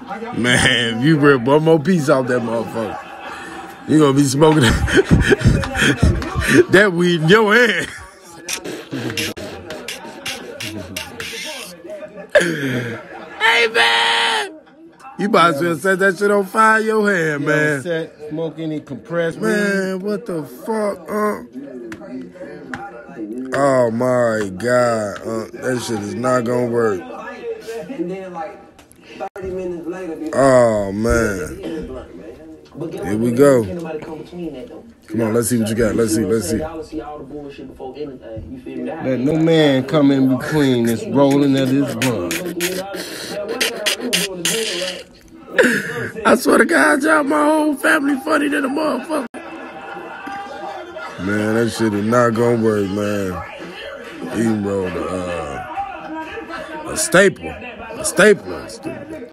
Man, if you rip one more piece off that motherfucker, you gonna be smoking that weed in your hand. Hey, man! You might as well set that shit on fire in your hand, man. Smoke any compressed weed. Man, what the fuck, Oh, my God. That shit is not gonna work. Oh, man. Here we go. Come on, let's see what you got. Let's see. Let no man come in between this rolling of this blunt. I swear to God, y'all, my whole family funny than a motherfucker. Man, that shit is not gonna work, man. Even rolled a stapler.